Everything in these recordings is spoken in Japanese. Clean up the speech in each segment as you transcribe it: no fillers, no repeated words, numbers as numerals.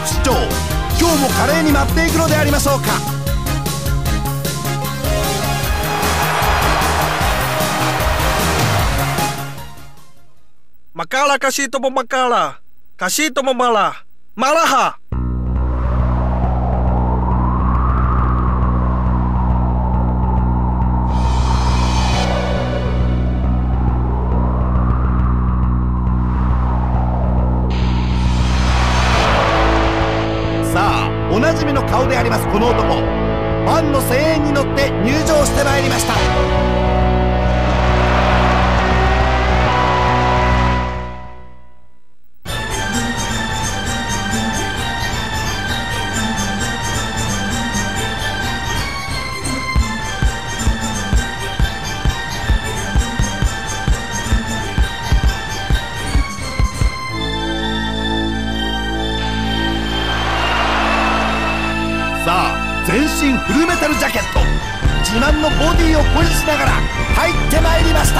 副市長、今日も華麗に舞っていくのでありましょうか。 Makala kasih mo makala. Kasih mo malah. Malaha. さあ、おなじみの顔でありますこの男、ファンの声援に乗って入場してまいりました。さあ、全身フルメタルジャケット、自慢のボディを誇示しながら入ってまいりました。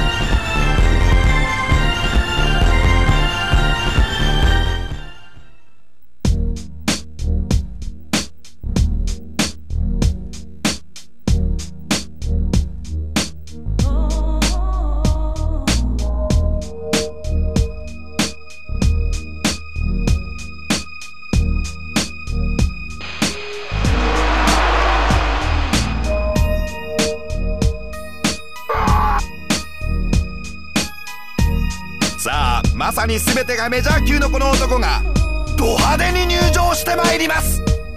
さあ、まさに全てがメジャー級のこの男がド派手に入場してまいります。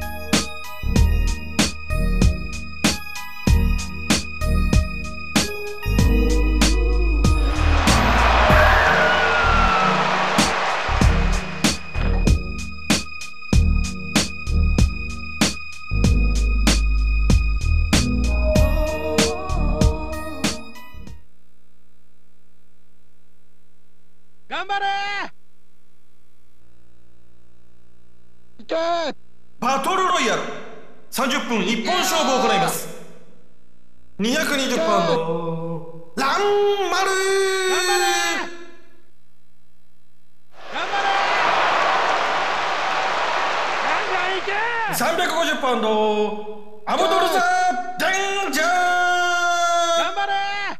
頑張れー。バトルロイヤル30分一本勝負を行います。220パウンドランマルー。頑張れー。350パウンドアブドルザ・デンジャー。頑張れー。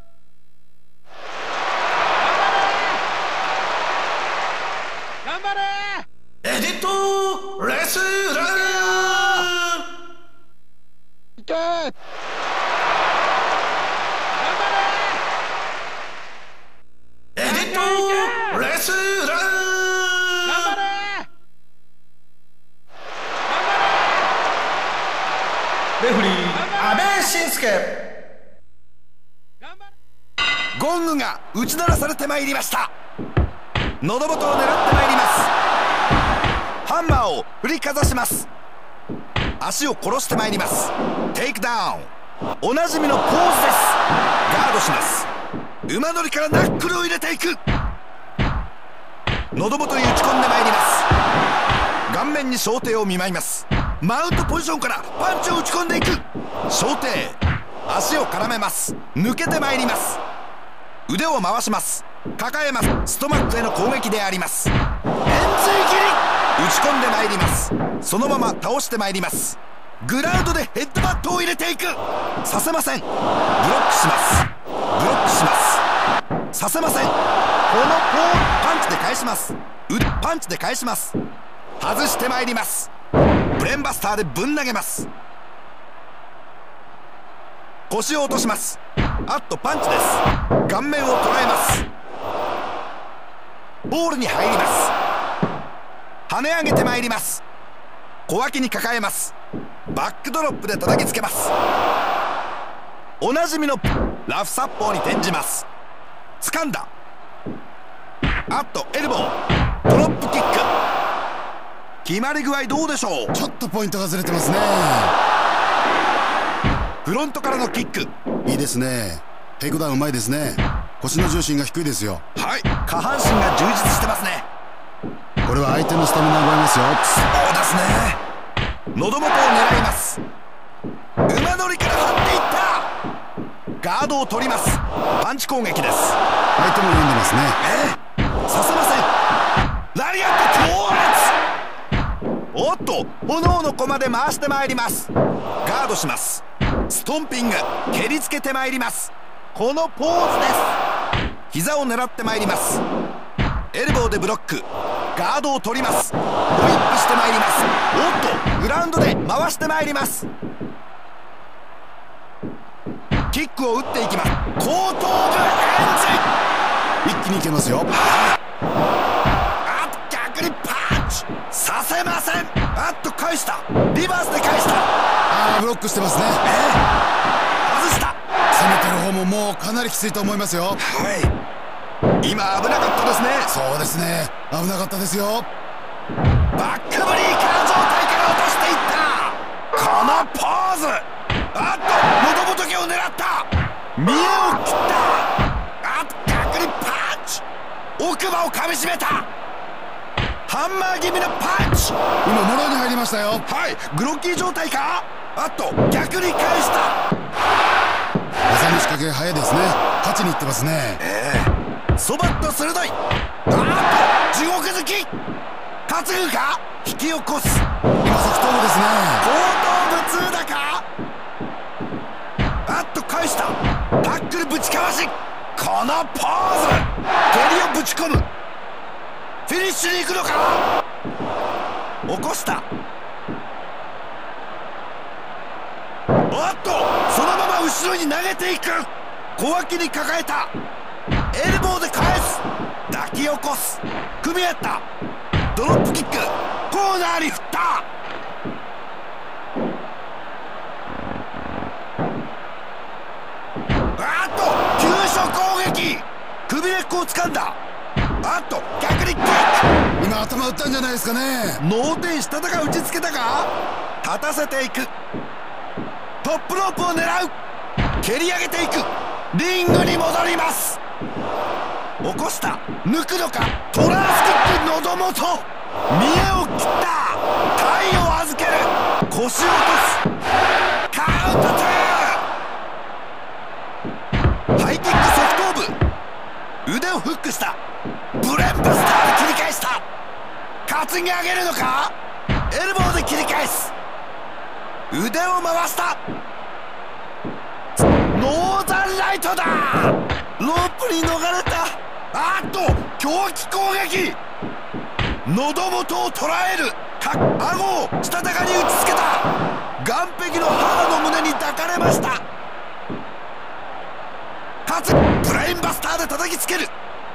頑張れー。エディット・レスラー。いけー。頑張れー。エディット・レスラー。頑張れー。レフリー阿部慎介。 ゴングが打ち鳴らされてまいりました。喉元を狙ってまいります。ハンマーを振りかざします。足を殺してまいります。テイクダウン、おなじみのポーズです。ガードします。馬乗りからナックルを入れていく。喉元に打ち込んでまいります。顔面に小手を見舞います。マウントポジションからパンチを打ち込んでいく。小手、足を絡めます。抜けてまいります。腕を回します。抱えます。ストマックへの攻撃であります。円髄切り、打ち込んでまいります。そのまま倒してまいります。グラウンドでヘッドバットを入れていく。させません。ブロックします。ブロックします。させません。このパンチで返します。パンチで返します。外してまいります。ブレーンバスターでぶん投げます。腰を落とします。あっとパンチです。顔面を捉えます。ボールに入ります。跳ね上げてまいります。小脇に抱えます。バックドロップで叩きつけます。おなじみのラフサッポーに転じます。掴んだ。あっとエルボー、ドロップキック。決まり具合どうでしょう。 ちょっとポイントがずれてますね。 フロントからのキック、 いいですね。テイクダウンうまいですね。腰の重心が低いですよ。 はい、下半身が充実してますね。 これは相手のスタミナを奪いますよ。 そうですね。喉元を狙います。馬乗りから張っていった。ガードを取ります。パンチ攻撃です。 相手も読んでますね。 させません。ラリアット強烈。 おっと炎の駒で回してまいります。ガードします。ストンピング蹴りつけてまいります。このポーズです。膝を狙ってまいります。エルボーでブロック、ガードを取ります。ホイップしてまいります。おっとグラウンドで回してまいります。キックを打っていきます。後頭部エン一気にいけますよ。 あっと逆にパンチさせません。あっと返した。リバースで返した。 ブロックしてますね。 外した。 攻めてる方ももうかなりきついと思いますよ。 はい、今危なかったですね。 そうですね、危なかったですよ。 バックブリーカー状態から落としていった。このポーズ。あっと喉仏を狙った。見栄を切った。あっと逆にパンチ。奥歯を噛みしめた。ハンマー気味のパンチ。 今もろに入りましたよ。 はい、グロッキー状態か。あっと逆に返した。 技の仕掛け早いですね。勝ちにいってますね。 そばっと鋭い。あっと地獄好き。担ぐか。引き起こす。 今側頭部ですね。 後頭部痛打か。あっと返した。タックルぶちかわし。このポーズ。蹴りをぶち込む。フィニッシュに行くのか。起こした。おっとそのまま後ろに投げていく。小脇に抱えた。エルボーで返す。抱き起こす。組み合った。ドロップキック。コーナーに振った。あっと急所攻撃。首根っこを掴んだ。あっと逆にキック。 今頭打ったんじゃないですかね。 脳天したたか打ちつけたか。立たせていく。トップロープを狙う。蹴り上げていく。リングに戻ります。起こした。抜くのか。トラースキック。喉元見栄を切った。体を預ける。腰を落とす。カウント2。ハイキック側頭部。腕をフックした。ブレンバスターで切り返した。担ぎ上げるのか。エルボーで切り返す。腕を回した。ノーザンライトだ。ロープに逃れた。あっと狂気攻撃。喉元を捉える。顎をしたたかに打ちつけた。岸壁の母の胸に抱かれました。ブレインバスターで叩きつける。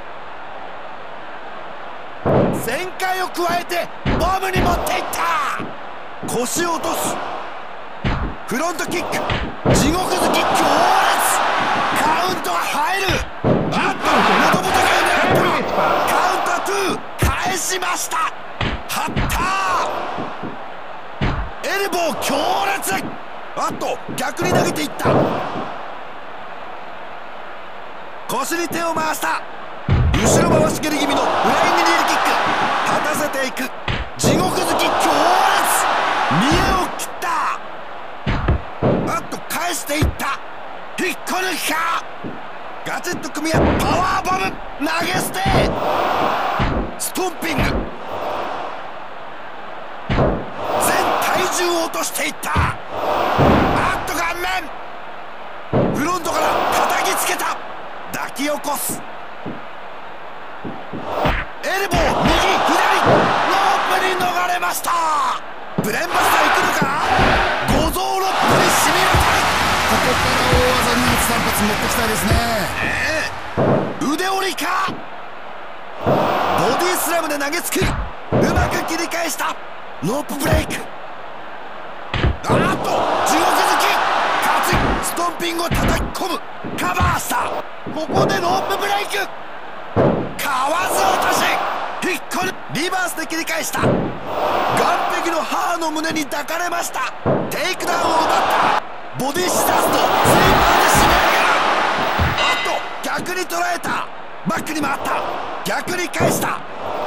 旋回を加えてボムに持っていった。腰を落とす。フロントキック。地獄好き強烈。カウントが入る。あっと喉元が狙った。カウンター2。返しました。張った。エルボー強烈。あっと逆に投げていった。腰に手を回した。後ろ回し蹴り気味のフライングニールキック。立たせていく。地獄好き強烈。見栄を切った。あっと返していった。引っこ抜きか。ガチッと組み合う。パワーボム投げ捨て。ストンピング。全体重を落としていった。あっと顔面。フロントから叩きつけた。抱き起こす。エルボー右左。ロープに逃れました。ブレンバスター行くのか。五臓六腑に染み渡る。 ここから大技に3発持ってきたいですね。 腕折りか。ボディスラムで投げつける。うまく切り返した。ロープブレイク。あっと地獄好き。ストンピングを叩き込む。カバーした。ここでロープブレイク。かわず落とし。引っこ抜リバースで切り返した。岸壁の母の胸に抱かれました。テイクダウンを奪った。ボディシザーズとスイーパーで締め上げる。あっと逆に捉えた。バックに回った。逆に返した。